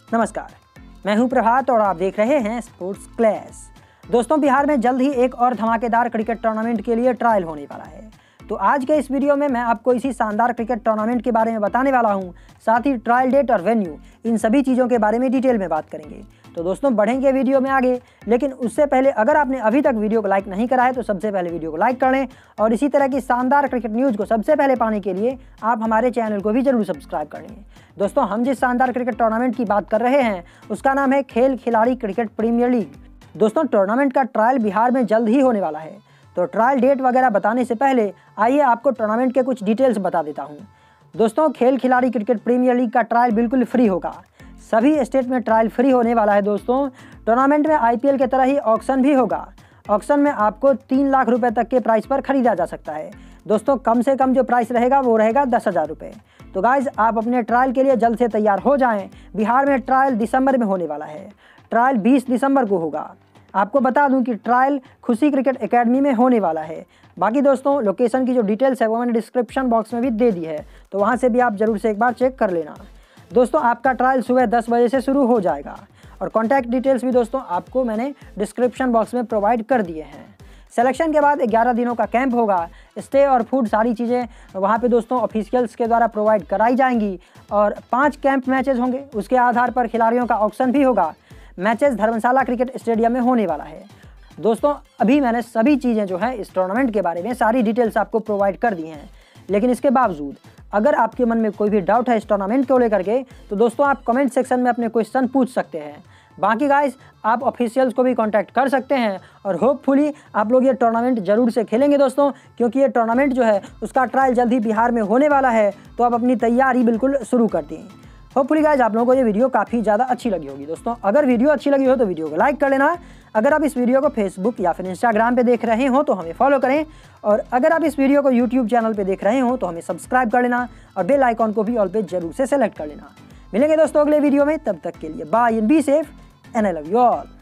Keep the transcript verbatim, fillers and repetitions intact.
नमस्कार, मैं हूं प्रभात और आप देख रहे हैं स्पोर्ट्स क्लैश। दोस्तों, बिहार में जल्द ही एक और धमाकेदार क्रिकेट टूर्नामेंट के लिए ट्रायल होने वाला है। तो आज के इस वीडियो में मैं आपको इसी शानदार क्रिकेट टूर्नामेंट के बारे में बताने वाला हूं। साथ ही ट्रायल डेट और वेन्यू, इन सभी चीज़ों के बारे में डिटेल में बात करेंगे। तो दोस्तों, बढ़ेंगे वीडियो में आगे, लेकिन उससे पहले अगर आपने अभी तक वीडियो को लाइक नहीं करा है तो सबसे पहले वीडियो को लाइक कर लें और इसी तरह की शानदार क्रिकेट न्यूज़ को सबसे पहले पाने के लिए आप हमारे चैनल को भी जरूर सब्सक्राइब कर लें। दोस्तों, हम जिस शानदार क्रिकेट टूर्नामेंट की बात कर रहे हैं उसका नाम है Khel Khiladi cricket premier league. दोस्तों, टूर्नामेंट का ट्रायल बिहार में जल्द ही होने वाला है। तो ट्रायल डेट वगैरह बताने से पहले आइए आपको टूर्नामेंट के कुछ डिटेल्स बता देता हूं। दोस्तों, Khel Khiladi cricket premier league का ट्रायल बिल्कुल फ्री होगा। सभी स्टेट में ट्रायल फ्री होने वाला है। दोस्तों, टूर्नामेंट में आईपीएल की तरह ही ऑक्शन भी होगा। ऑक्शन में आपको तीन लाख रुपए तक के प्राइस पर खरीदा जा सकता है। दोस्तों, कम से कम जो प्राइस रहेगा वो रहेगा दस हज़ार रुपये। तो गाइज, आप अपने ट्रायल के लिए जल्द से तैयार हो जाएं। बिहार में ट्रायल दिसंबर में होने वाला है। ट्रायल बीस दिसंबर को होगा। आपको बता दूं कि ट्रायल खुशी क्रिकेट एकेडमी में होने वाला है। बाकी दोस्तों, लोकेशन की जो डिटेल्स है वो मैंने डिस्क्रिप्शन बॉक्स में भी दे दी है, तो वहाँ से भी आप जरूर से एक बार चेक कर लेना। दोस्तों, आपका ट्रायल सुबह दस बजे से शुरू हो जाएगा और कॉन्टैक्ट डिटेल्स भी दोस्तों आपको मैंने डिस्क्रिप्शन बॉक्स में प्रोवाइड कर दिए हैं। सिलेक्शन के बाद ग्यारह दिनों का कैंप होगा। स्टे और फूड सारी चीज़ें वहाँ पे दोस्तों ऑफिशियल्स के द्वारा प्रोवाइड कराई जाएंगी और पाँच कैंप मैचेस होंगे। उसके आधार पर खिलाड़ियों का ऑक्शन भी होगा। मैचेस धर्मशाला क्रिकेट स्टेडियम में होने वाला है। दोस्तों, अभी मैंने सभी चीज़ें जो है इस टूर्नामेंट के बारे में सारी डिटेल्स आपको प्रोवाइड कर दी हैं, लेकिन इसके बावजूद अगर आपके मन में कोई भी डाउट है इस टूर्नामेंट को लेकर के तो दोस्तों आप कमेंट सेक्शन में अपने क्वेश्चन पूछ सकते हैं। बाकी गाइस, आप ऑफिशियल्स को भी कांटेक्ट कर सकते हैं और होपफुली आप लोग ये टूर्नामेंट जरूर से खेलेंगे दोस्तों, क्योंकि ये टूर्नामेंट जो है उसका ट्रायल जल्द ही बिहार में होने वाला है। तो आप अपनी तैयारी बिल्कुल शुरू कर दें। होपफुली गाइस, आप लोगों को ये वीडियो काफ़ी ज़्यादा अच्छी लगी होगी। दोस्तों, अगर वीडियो अच्छी लगी हो तो वीडियो को लाइक कर लेना। अगर आप इस वीडियो को फेसबुक या फिर इंस्टाग्राम पे देख रहे हो तो हमें फॉलो करें और अगर आप इस वीडियो को यूट्यूब चैनल पे देख रहे हो तो हमें सब्सक्राइब कर लेना और बेल आइकॉन को भी ऑल पे जरूर से सेलेक्ट कर लेना। मिलेंगे दोस्तों अगले वीडियो में, तब तक के लिए bye and be safe and I love you all.